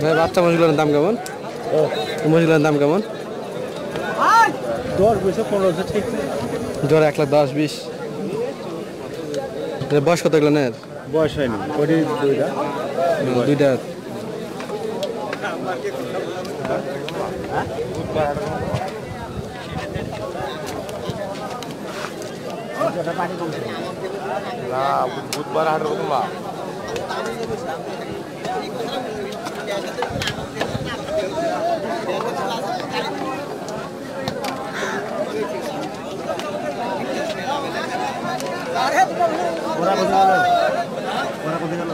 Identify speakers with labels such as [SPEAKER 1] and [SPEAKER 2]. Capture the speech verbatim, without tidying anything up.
[SPEAKER 1] ভাই বাচ্চা মহিলার দাম কেমন? মহিলার দাম কেমন?
[SPEAKER 2] দশ বিশ পনেরো ঠিক
[SPEAKER 1] জোর এক লাখ দশ বিশ। বয়স কত এগুলো নেয়?
[SPEAKER 2] বয়স হয়নি ওটি দুইটা
[SPEAKER 1] দুইটা।
[SPEAKER 2] বুধবার হাটের কথা না ওরা কোথায় গেল ওরা কোথায় গেল